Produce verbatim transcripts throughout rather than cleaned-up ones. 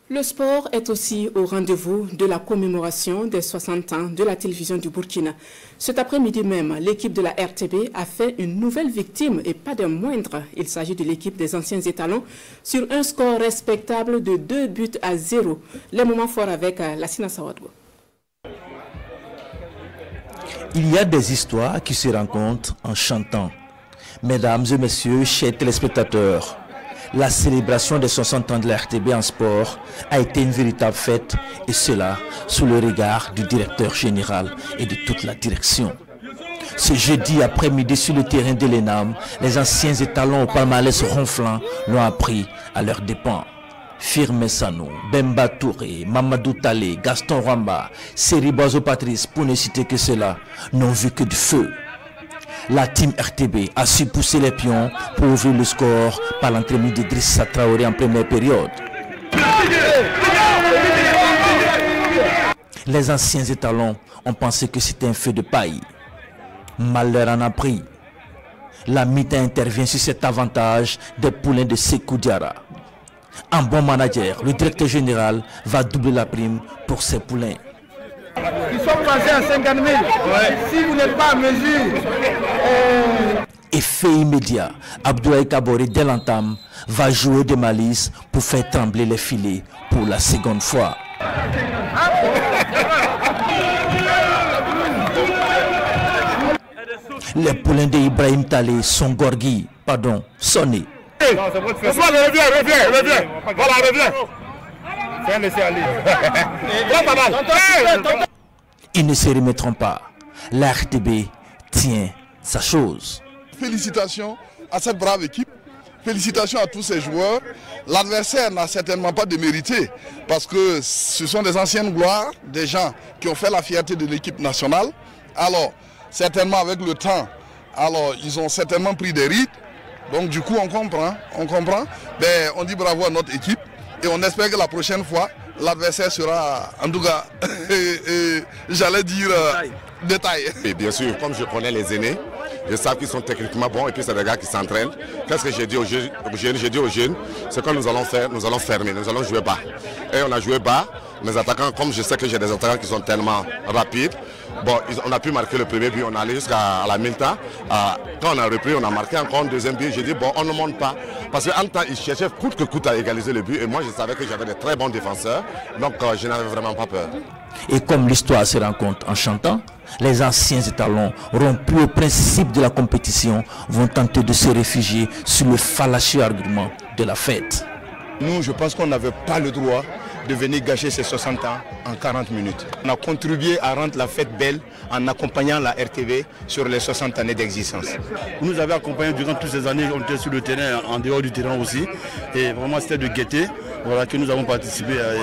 Le sport est aussi au rendez-vous de la commémoration des soixante ans de la télévision du Burkina. Cet après-midi même, l'équipe de la R T B a fait une nouvelle victime et pas des moindres. Il s'agit de l'équipe des anciens étalons sur un score respectable de deux buts à zéro. Les moments forts avec Lassina Sawadgo. Il y a des histoires qui se rencontrent en chantant. Mesdames et messieurs, chers téléspectateurs, la célébration des soixante ans de la R T B en sport a été une véritable fête, et cela sous le regard du directeur général et de toute la direction. Ce jeudi après-midi sur le terrain de l'E N A M, les anciens étalons au palmarès ronflant l'ont appris à leurs dépens. Firmin Sano, Bemba Touré, Mamadou Talé, Gaston Rwamba, Seri Boiseau Patrice, pour ne citer que cela, n'ont vu que du feu. La team R T B a su pousser les pions pour ouvrir le score par l'entraînement d'Idrissa Traoré en première période. Les anciens étalons ont pensé que c'était un feu de paille. Malheur en a pris. La mi-temps intervient sur cet avantage des poulains de Sékou Diarra. Un bon manager, le directeur général va doubler la prime pour ses poulains. Ils sont passés à cinquante mille. Ouais. Si vous n'êtes pas à mesure. Euh... Effet immédiat, Abdoulaye Kabore dès l'entame va jouer de malice pour faire trembler les filets pour la seconde fois. Les poulains de Ibrahim Talé sont gorgui, pardon, sonnés. Non, c'est votre fait. Reviens, reviens, reviens. Voilà, reviens. Fais un laisser aller. Ils ne se remettront pas. La R T B tient sa chose. Félicitations à cette brave équipe. Félicitations à tous ces joueurs. L'adversaire n'a certainement pas démérité parce que ce sont des anciennes gloires, des gens qui ont fait la fierté de l'équipe nationale. Alors, certainement avec le temps, alors ils ont certainement pris des rides. Donc du coup, on comprend, on comprend. Ben, on dit bravo à notre équipe et on espère que la prochaine fois, l'adversaire sera, en tout cas, j'allais dire, euh, détail. Et bien sûr, comme je connais les aînés, je sais qu'ils sont techniquement bons et puis c'est des gars qui s'entraînent. Qu'est-ce que j'ai dit aux jeunes? J'ai dit aux jeunes, ce que nous allons faire, nous allons fermer, nous allons jouer bas. Et on a joué bas. Mes attaquants, comme je sais que j'ai des attaquants qui sont tellement rapides, bon, on a pu marquer le premier but, on est allé jusqu'à la mi-temps. Quand on a repris, on a marqué encore un deuxième but. J'ai dit, bon, on ne monte pas. Parce qu'en temps, ils cherchaient coûte que coûte à égaliser le but. Et moi, je savais que j'avais des très bons défenseurs. Donc, euh, je n'avais vraiment pas peur. Et comme l'histoire se rencontre en chantant, les anciens étalons, rompus au principe de la compétition, vont tenter de se réfugier sur le fallacieux argument de la fête. Nous, je pense qu'on n'avait pas le droit de venir gâcher ces soixante ans en quarante minutes. On a contribué à rendre la fête belle en accompagnant la R T B sur les soixante années d'existence. Vous nous avez accompagnés durant toutes ces années, on était sur le terrain, en dehors du terrain aussi. Et vraiment c'était de gaieté voilà, que nous avons participé à,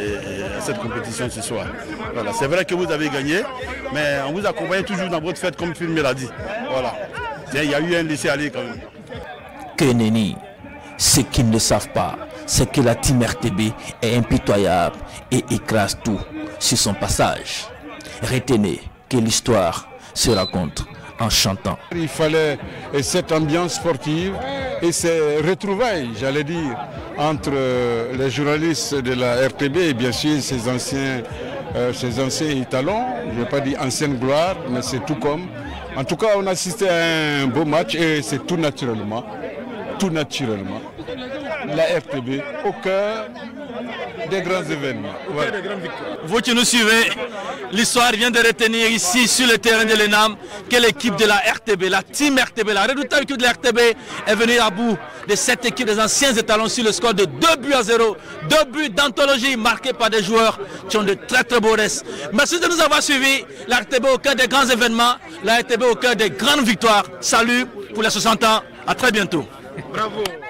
à cette compétition ce soir. Voilà, c'est vrai que vous avez gagné, mais on vous accompagne toujours dans votre fête comme Firmin l'a dit. Voilà. Il y a eu un laisser-aller quand même. Que nenni, ce qu'ils ne savent pas, c'est que la team R T B est impitoyable et écrase tout sur son passage. Retenez que l'histoire se raconte en chantant. Il fallait cette ambiance sportive et ces retrouvailles, j'allais dire, entre les journalistes de la R T B et bien sûr ces anciens, euh, ces anciens étalons, je ne vais pas dire ancienne gloire, mais c'est tout comme. En tout cas, on assistait à un beau match et c'est tout naturellement, tout naturellement. La R T B au cœur des grands événements. Voilà. Vous qui nous suivez, l'histoire vient de retenir ici sur le terrain de l'E N A M que l'équipe de la R T B, la team R T B, la redoutable équipe de la R T B est venue à bout de cette équipe des anciens étalons sur le score de deux buts à zéro. Deux buts d'anthologie marqués par des joueurs qui ont de très très beaux restes. Merci de nous avoir suivis. La R T B au cœur des grands événements, la R T B au cœur des grandes victoires. Salut pour les soixante ans, à très bientôt. Bravo.